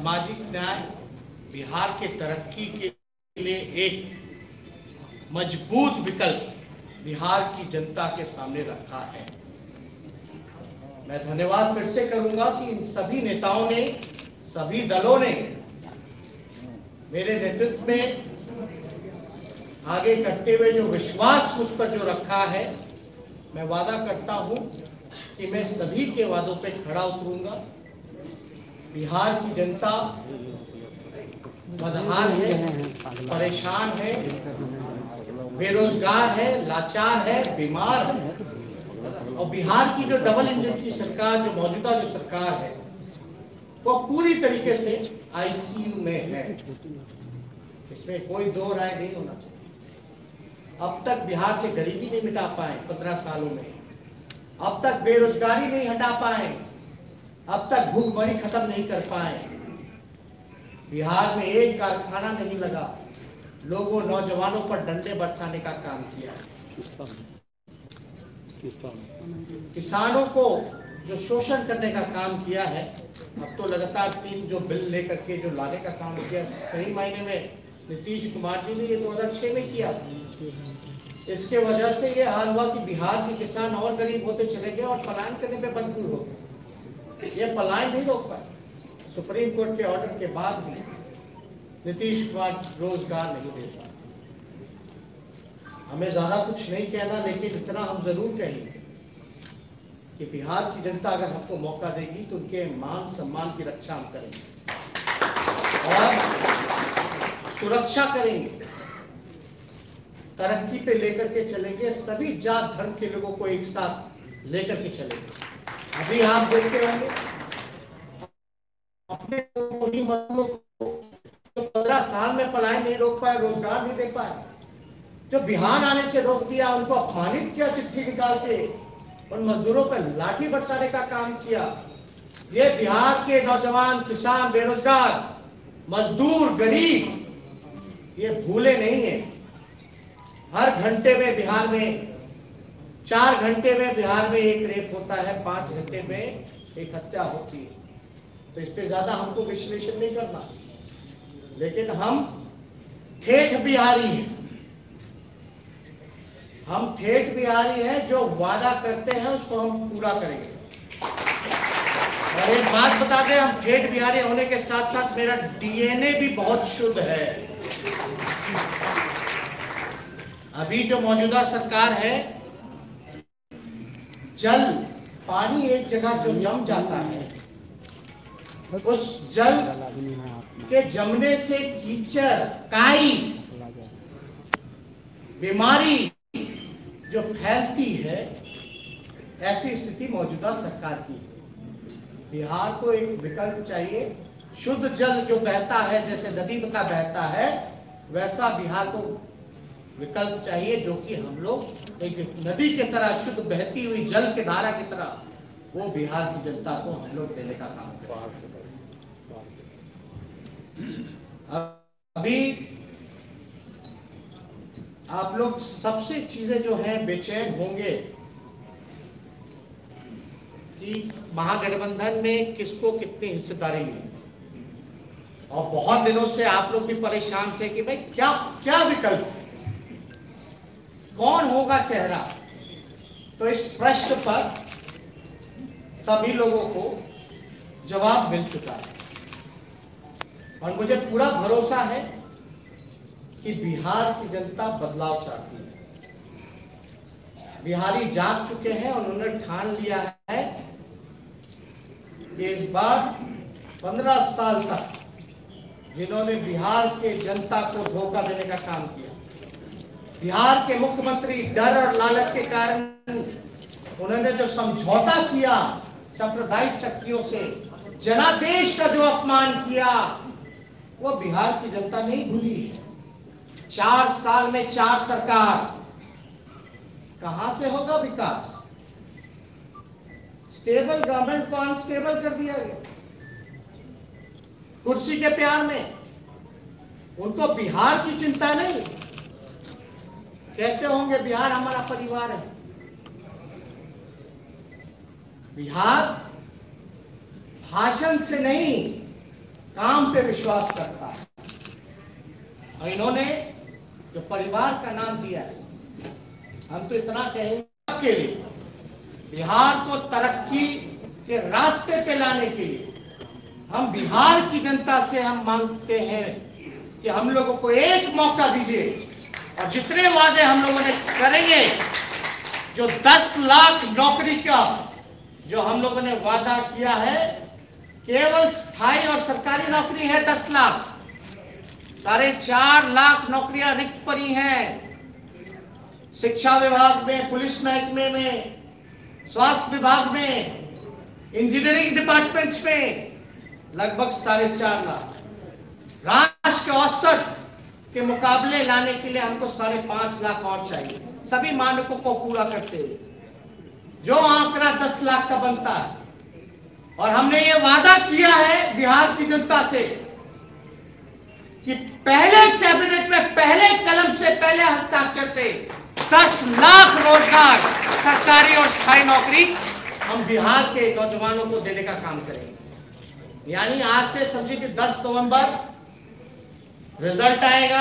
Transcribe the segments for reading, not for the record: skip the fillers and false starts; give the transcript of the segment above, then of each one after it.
सामाजिक न्याय बिहार के तरक्की के लिए एक मजबूत विकल्प बिहार की जनता के सामने रखा है। मैं धन्यवाद फिर से करूंगा कि इन सभी नेताओं ने, सभी दलों ने मेरे नेतृत्व में आगे करते हुए जो विश्वास मुझ पर जो रखा है, मैं वादा करता हूं कि मैं सभी के वादों पे खड़ा उतरूंगा। बिहार की जनता बदहाल है, परेशान है, बेरोजगार है, लाचार है, बीमार है, और बिहार की जो डबल इंजन की सरकार, जो मौजूदा जो सरकार है, वो पूरी तरीके से आईसीयू में है। इसमें कोई दो राय नहीं होना चाहिए। अब तक बिहार से गरीबी नहीं मिटा पाए 15 सालों में, अब तक बेरोजगारी नहीं हटा पाए, अब तक भूखमरी खत्म नहीं कर पाए। बिहार में एक कारखाना नहीं लगा, लोगों नौजवानों पर डंडे बरसाने का काम किया। किसानों को जो शोषण करने का काम किया है, अब तो लगातार 3 जो बिल लेकर के जो लाने का काम किया, सही मायने में नीतीश कुमार जी ने ये 2006 में किया। इसके वजह से ये हाल हुआ कि बिहार के किसान और गरीब होते चले गए और पलायन करने पे मजबूर हो गए। ये पलायन नहीं रोक पाए। सुप्रीम कोर्ट के ऑर्डर के बाद भी नीतीश कुमार रोजगार नहीं दे पाए। हमें ज्यादा कुछ नहीं कहना, लेकिन इतना हम जरूर कहेंगे कि बिहार की जनता अगर हमको मौका देगी तो उनके मान सम्मान की रक्षा हम करेंगे और सुरक्षा करेंगे, तरक्की पे लेकर के चलेंगे, सभी जात धर्म के लोगों को एक साथ लेकर के चलेंगे। अभी आप देखते होंगे अपने मजदूरों को 15 साल में पलायन नहीं रोक पाए, रोजगार नहीं दे पाए, जो बिहार आने से रोक दिया, उनको अपमानित किया, चिट्ठी निकाल के उन मजदूरों पर लाठी बरसाने का काम किया। ये बिहार के नौजवान, किसान, बेरोजगार, मजदूर, गरीब ये भूले नहीं है। हर घंटे में बिहार में 4 घंटे में बिहार में एक रेप होता है, 5 घंटे में एक हत्या होती है। तो इस पे ज्यादा हमको विश्लेषण नहीं करना, लेकिन हम ठेठ बिहारी हैं। हम ठेठ बिहारी हैं, जो वादा करते हैं उसको हम पूरा करेंगे। और एक बात बता दें, हम ठेठ बिहारी होने के साथ साथ मेरा डीएनए भी बहुत शुद्ध है। अभी जो मौजूदा सरकार है, जल पानी एक जगह जो जम जाता है, उस जल के जमने से कीचड़, काई, बीमारी जो फैलती है, ऐसी स्थिति मौजूदा सरकार की है। बिहार को एक विकल्प चाहिए। शुद्ध जल जो बहता है, जैसे नदी का बहता है, वैसा बिहार को विकल्प चाहिए, जो कि हम लोग एक नदी की तरह शुद्ध बहती हुई जल की धारा की तरह वो बिहार की जनता को हम लोग देने का काम करें। अभी आप लोग सबसे चीजें जो हैं बेचैन होंगे कि महागठबंधन में किसको कितनी हिस्सेदारी मिली, और बहुत दिनों से आप लोग भी परेशान थे कि भाई क्या क्या विकल्प, कौन होगा चेहरा। तो इस प्रश्न पर सभी लोगों को जवाब मिल चुका है, और मुझे पूरा भरोसा है कि बिहार की जनता बदलाव चाहती है। बिहारी जाग चुके हैं, उन्होंने ठान लिया है कि इस बार 15 साल तक जिन्होंने बिहार के जनता को धोखा देने का काम किया, बिहार के मुख्यमंत्री डर और लालच के कारण उन्होंने जो समझौता किया सांप्रदायिक शक्तियों से, जनादेश का जो अपमान किया, वो बिहार की जनता नहीं भूली। 4 साल में 4 सरकार, कहां से होगा विकास? स्टेबल गवर्नमेंट को अनस्टेबल कर दिया गया कुर्सी के प्यार में। उनको बिहार की चिंता नहीं। कहते होंगे बिहार हमारा परिवार है। बिहार भाषण से नहीं, काम पे विश्वास करता है। और इन्होंने जो परिवार का नाम दिया है, हम तो इतना कहेंगे के लिए बिहार को तरक्की के रास्ते पे लाने के लिए हम बिहार की जनता से हम मांगते हैं कि हम लोगों को एक मौका दीजिए और जितने वादे हम लोगों ने करेंगे, जो 10 लाख नौकरी का जो हम लोगों ने वादा किया है, केवल स्थायी और सरकारी नौकरी है 10 लाख, 4.5 लाख नौकरियां रिक्त पड़ी हैं शिक्षा विभाग में, पुलिस महकमे में, स्वास्थ्य विभाग में, इंजीनियरिंग डिपार्टमेंट्स में लगभग 4.5 लाख। राष्ट्र औसत के मुकाबले लाने के लिए हमको 5.5 लाख और चाहिए, सभी मानकों को पूरा करते हुए जो आंकड़ा 10 लाख का बनता है। और हमने ये वादा किया है बिहार की जनता से कि पहले कैबिनेट में पहले कलम से, पहले हस्ताक्षर से 10 लाख रोजगार, सरकारी और स्थायी नौकरी हम बिहार के नौजवानों को देने का काम करेंगे। यानी आज से समझिए कि 10 नवंबर रिजल्ट आएगा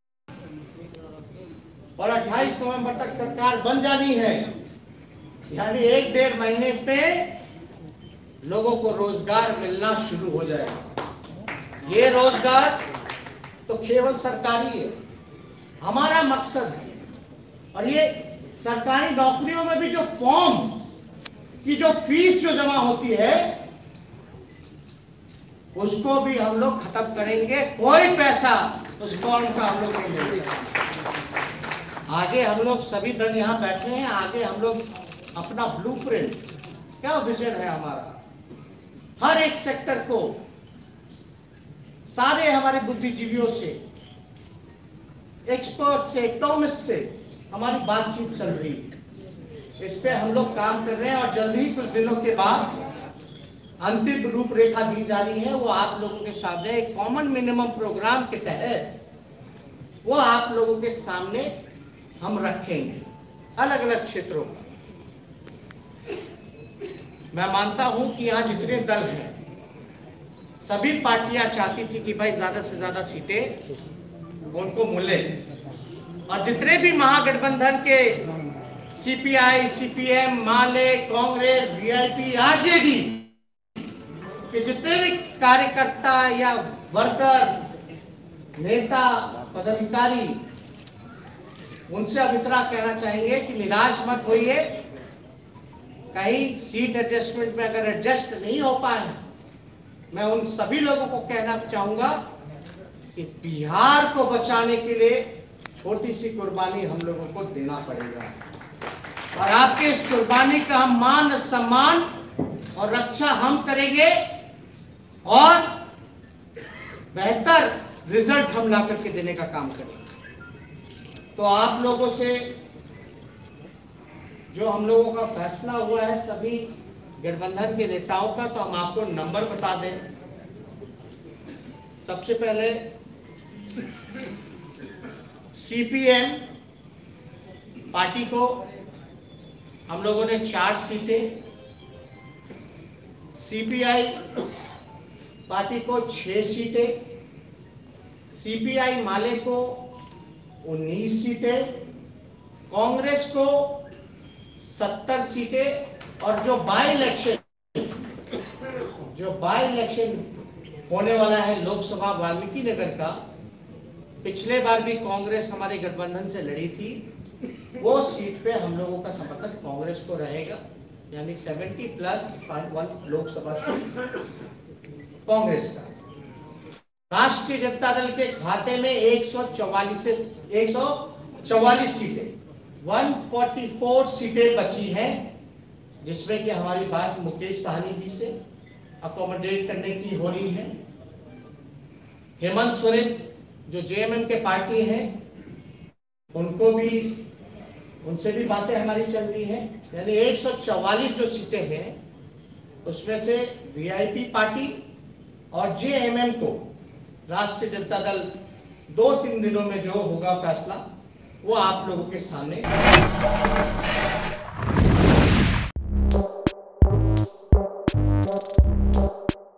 और 28 नवंबर तक सरकार बन जानी है। यानी 1-1.5 महीने पे लोगों को रोजगार मिलना शुरू हो जाएगा। ये रोजगार तो केवल सरकारी है, हमारा मकसद है। और ये सरकारी नौकरियों में भी जो फॉर्म की जो फीस जो जमा होती है उसको भी हम लोग खत्म करेंगे। कोई पैसा उस फॉर्म का हम लोग नहीं लेंगे। आगे हम लोग सभी दल यहाँ बैठे हैं, आगे हम लोग अपना ब्लूप्रिंट, क्या विजन है हमारा, हर एक सेक्टर को सारे हमारे बुद्धिजीवियों से, एक्सपर्ट से, इकोनॉमिस्ट से हमारी बातचीत चल रही है। इस पे हम लोग काम कर रहे हैं और जल्द ही कुछ दिनों के बाद अंतिम रूपरेखा दी जा रही है। वो आप लोगों के सामने एक कॉमन मिनिमम प्रोग्राम के तहत वो आप लोगों के सामने हम रखेंगे अलग अलग क्षेत्रों में। मैं मानता हूं कि यहाँ जितने दल हैं सभी पार्टियां चाहती थी कि भाई ज्यादा से ज्यादा सीटें उनको मिले, और जितने भी महागठबंधन के CPI, CPM, Maale, Congress, VIP, RJD के जितने भी कार्यकर्ता या वर्कर, नेता, पदाधिकारी, उनसे अब इतना कहना चाहेंगे कि निराश मत होइए। कहीं सीट एडजस्टमेंट में अगर एडजस्ट नहीं हो पाए, मैं उन सभी लोगों को कहना चाहूंगा कि बिहार को बचाने के लिए छोटी सी कुर्बानी हम लोगों को देना पड़ेगा, और आपके इस कुर्बानी का हम मान सम्मान और रक्षा हम करेंगे और बेहतर रिजल्ट हम ला करके देने का काम करेंगे। तो आप लोगों से जो हम लोगों का फैसला हुआ है सभी गठबंधन के नेताओं का, तो हम आपको नंबर बता दें। सबसे पहले सीपीएम पार्टी को हम लोगों ने 4 सीटें, सीपीआई पार्टी को 6 सीटें, सीपीआई माले को 19 सीटें, कांग्रेस को 70 सीटें, और जो बाई इलेक्शन होने वाला है लोकसभा वाल्मीकि नगर का, पिछले बार भी कांग्रेस हमारे गठबंधन से लड़ी थी, वो सीट पे हम लोगों का समर्थन कांग्रेस को रहेगा। यानी 70+1 लोकसभा सीट कांग्रेस का। राष्ट्रीय जनता दल के खाते में 144 सीटें, 144 सीटें बची हैं, जिसमें कि हमारी बात मुकेश साहनी जी से अकोमोडेट करने की हो रही है। हेमंत सोरेन जो जेएमएम के पार्टी हैं, उनको भी, उनसे भी बातें हमारी चल रही हैं। यानी 144 जो सीटें हैं उसमें से वीआईपी पार्टी और जेएमएम को राष्ट्रीय जनता दल 2-3 दिनों में जो होगा फैसला वो आप लोगों के सामने